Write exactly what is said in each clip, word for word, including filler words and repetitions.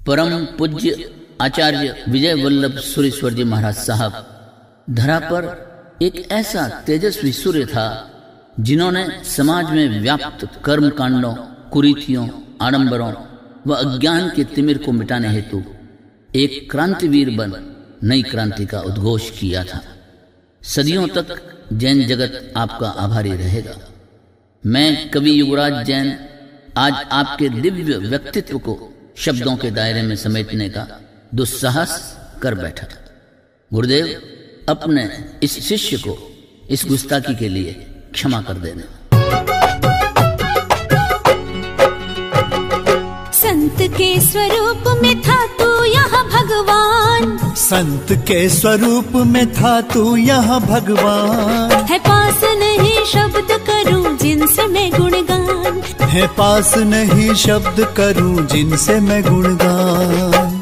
परम पूज्य आचार्य विजय वल्लभ सुरेश्वर जी महाराज साहब धरा पर एक ऐसा तेजस्वी सूर्य था जिन्होंने समाज में व्याप्त कर्म कांडों, कुरीतियों, आडंबरों व अज्ञान के तिमिर को मिटाने हेतु एक क्रांतिवीर बन नई क्रांति का उद्घोष किया था। सदियों तक जैन जगत आपका आभारी रहेगा। मैं कवि युवराज जैन आज आपके दिव्य व्यक्तित्व को शब्दों के दायरे में समेटने का दुस्साहस कर बैठा। गुरुदेव, अपने इस शिष्य को इस गुस्ताखी के लिए क्षमा कर देना। संत के स्वरूप में था तू यहाँ भगवान, संत के स्वरूप में था तू यहाँ भगवान। है पास नहीं शब्द करूं जिनसे मैं गुणगान, है पास नहीं शब्द करूं जिनसे मैं गुणगान।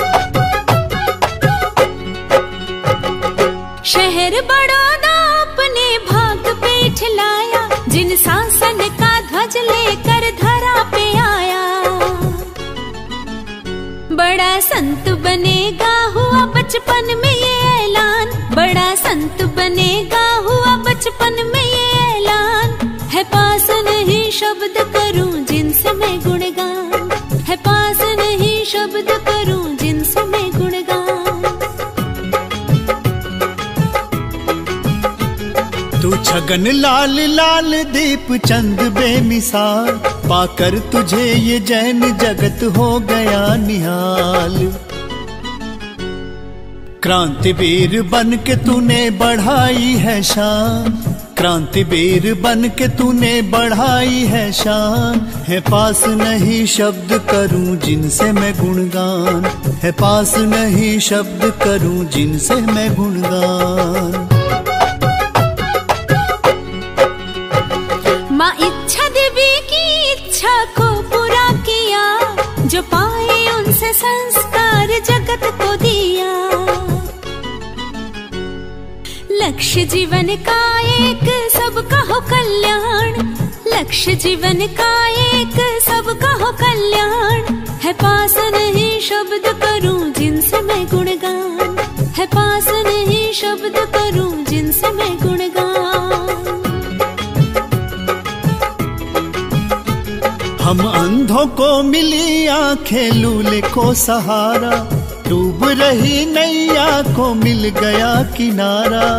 शहर बड़ौदा अपने भाग पे ठिलाया, जिन शासन का ध्वज लेकर धरा पे आया। बड़ा संत बनेगा हुआ बचपन में ये ऐलान, बड़ा संत बनेगा हुआ बचपन में ये ऐलान। है पास नहीं शब्द करूं जिनसे मैं गुणगान, है पास नहीं शब्द करूं जिनसे मैं गुणगान। तू छगन लाल लाल दीप चंद बेमिसाल, पाकर तुझे ये जैन जगत हो गया निहाल। क्रांतिवीर बन के तूने बढ़ाई है शान, क्रांतिवीर बन के तूने बढ़ाई है शान। है पास नहीं शब्द करूं जिनसे मैं गुणगान, है पास नहीं शब्द करूं जिनसे मैं गुणगान। माँ इच्छा देवी की इच्छा को पूरा किया, जो पाए उनसे संस्कार जगत को दिया। लक्ष्य जीवन का एक सबका हो कल्याण, लक्ष्य जीवन का एक सबका हो कल्याण। है पास नहीं शब्द करूं जिनसे मैं गुणगान, है पास नहीं शब्द करूं जिनसे मैं गुणगान। हम अंधों को मिली आंखें लूले को सहारा, डूब रही नैया को मिल गया किनारा।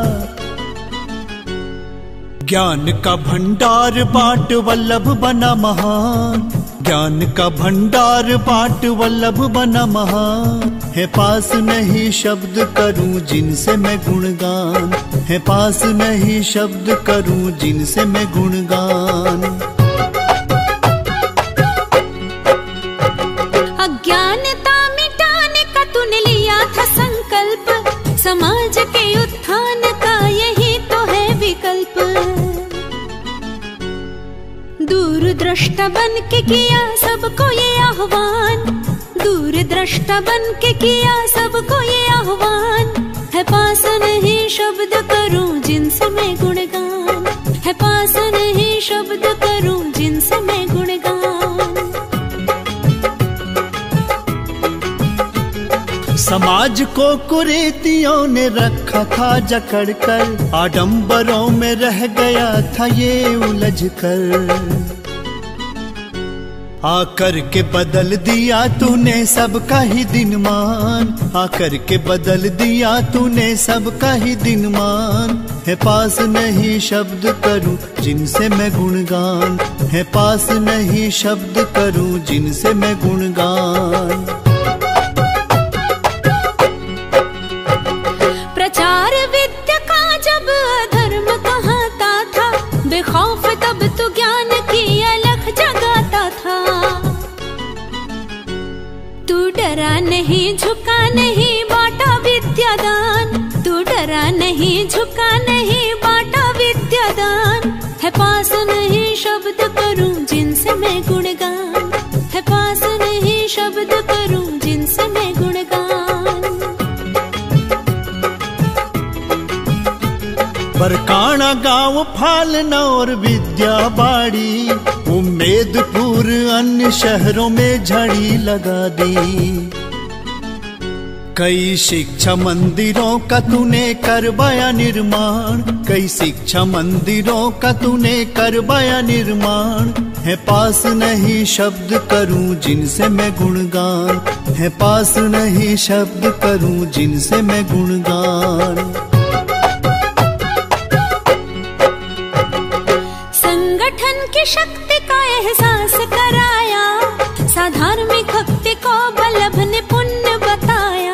ज्ञान का भंडार बाट वल्लभ बना महान, ज्ञान का भंडार बाट वल्लभ बना महान। है पास नहीं शब्द करूं जिनसे मैं गुणगान, है पास नहीं शब्द करूं जिनसे मैं गुणगान। अज्ञानता मिटाने का तूने लिया था संकल्प, समाज के उत्थान का यही तो है विकल्प। दूरदृष्टा बन के किया सबको ये आह्वान, दूरदृष्टा बन के किया सबको ये आह्वान। है पास नहीं शब्द करूं जिनसे मैं गुणगान, है पास नहीं शब्द करूं जिनसे मैं गुणगान। समाज को कुरीतियों ने रखा था जकड़ कर, आडंबरों में रह गया था ये उलझ कर। आकर के बदल दिया तूने सबका ही दिनमान, आकर के बदल दिया तूने सबका ही दिनमान। है पास नहीं शब्द करूं जिनसे मैं गुणगान, है पास नहीं शब्द करूं जिनसे मैं गुणगान। प्रचार विद्या का जब अधर्म कहाता था, बेखौफ तब तो ज्ञान की अलख जगाता था। तू डरा नहीं झुका नहीं बांटा विद्यादान, तू डरा नहीं झुका नहीं बांटा विद्यादान। है पास नहीं शब्द करूं जिनसे मैं गुणगान, है पास नहीं शब्द करूं जिनसे मैं गुणगान। बरकाना गाँव फालना और विद्या बाड़ी, उम्मेदपुर अन्य शहरों में झड़ी लगा दी। कई शिक्षा मंदिरों का तूने करवाया निर्माण, कई शिक्षा मंदिरों का तूने करवाया निर्माण। है पास नहीं शब्द करूं जिनसे मैं गुणगान, है पास नहीं शब्द करूं जिनसे मैं गुणगान। संगठन की शक्ति का एहसास कराया, साधार्मिक भक्ति को बल्लभ ने पुण्य बताया।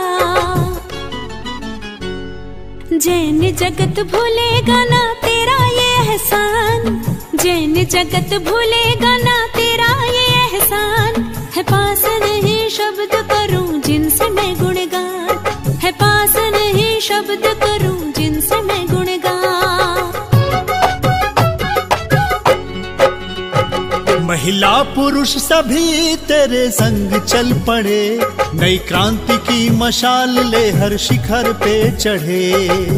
जैन जगत भूलेगा ना तेरा ये एहसान, जैन जगत भूलेगा ना तेरा ये एहसान। है पास नहीं शब्द करूं जिनसे मैं गुणगान, है पास नहीं शब्द करूं जिनसे मैं गुणगान। महिला पुरुष सभी तेरे संग चल पड़े, नई क्रांति की मशाल ले हर शिखर पे चढ़े।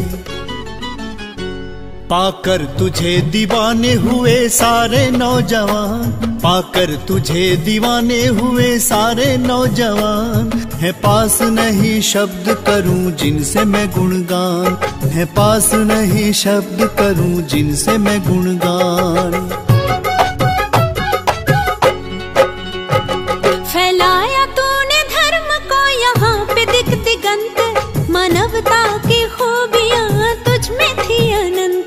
पाकर तुझे दीवाने हुए सारे नौजवान, पाकर तुझे दीवाने हुए सारे नौजवान। है पास नहीं शब्द करूं जिनसे मैं गुणगान, है पास नहीं शब्द करूं जिनसे मैं गुणगान। फैलाया तूने धर्म को यहाँ पे दिख दिगंत, मानवता की खूबियाँ तुझ में थी अनंत।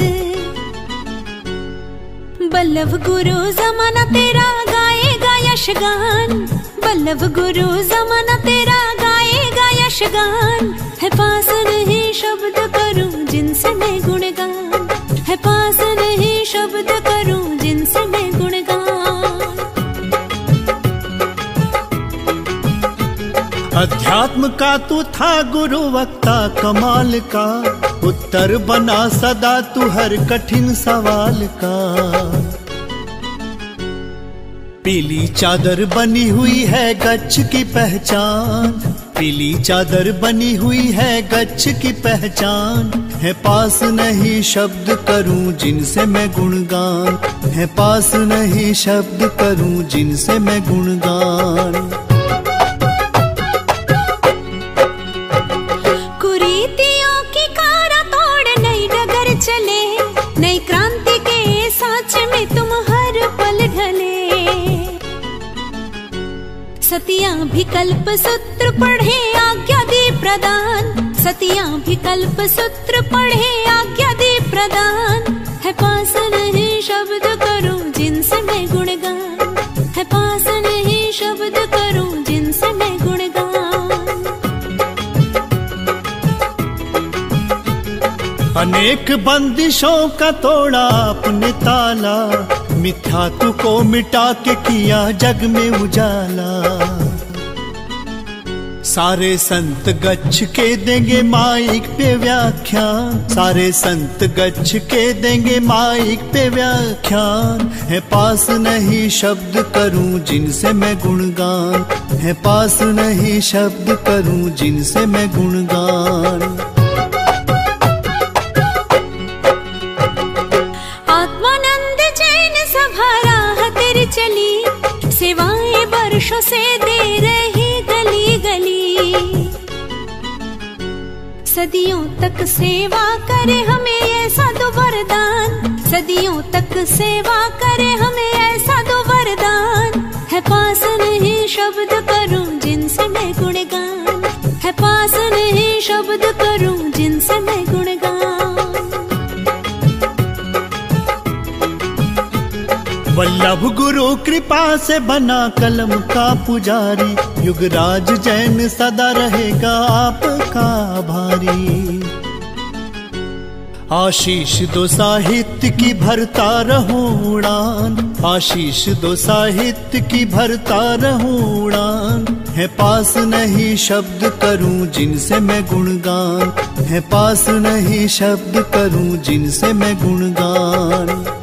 बल्लभ गुरु जमाना तेरा गाएगा यशगान, बल्लभ गुरु जमाना तेरा गाएगा यशगान। है पास नहीं शब्द करूं जिनसे मैं गुणगान, है पास नहीं शब्द करूं जिनसे मैं गुणगान। अध्यात्म का तू था गुरु वक्ता कमाल का, उत्तर बना सदा तू हर कठिन सवाल का। पीली चादर बनी हुई है गच्छ की पहचान, पीली चादर बनी हुई है गच्छ की पहचान। है पास नहीं शब्द करूं जिनसे मैं गुणगान, है पास नहीं शब्द करूं जिनसे मैं गुणगान। चले नई क्रांति के साँच में तुम हर पल ढले। सतिया भी कल्प सूत्र पढ़े आज्ञा दी प्रदान, सतिया भी कल्प सूत्र पढ़े आज्ञा दी प्रदान। है पास नहीं शब्द करूं जिनसे मैं गुणगान, है पास नहीं शब्द करूं जिनसे मैं गुणगान। अनेक बंदिशों का तोड़ा अपने ताला, मिथ्यात्व को मिटा के किया जग में उजाला। सारे संत गच्छ के देंगे माइक पे व्याख्यान, सारे संत गच्छ के देंगे माइक पे व्याख्यान। है पास नहीं शब्द करूं जिनसे मैं गुणगान, है पास नहीं शब्द करूं जिनसे मैं गुणगान। चली सेवाएं वर्षों से दे रही गली गली, सदियों तक सेवा करे हमें ऐसा दो वरदान, सदियों तक सेवा करे हमें ऐसा दो वरदान। है पास नहीं शब्द करूं जिनसे मैं गुणगान, है पास नहीं शब्द करूं जिनसे मैं गुणगान। वल्लभ गुरु कृपा से बना कलम का पुजारी, युगराज जैन सदा रहेगा आपका आभारी। आशीष दो साहित्य की भरता रहूं उड़ान, आशीष दो साहित्य की भरता रहूं उड़ान। है पास नहीं शब्द करूं जिनसे मैं गुणगान, है पास नहीं शब्द करूं जिनसे मैं गुणगान।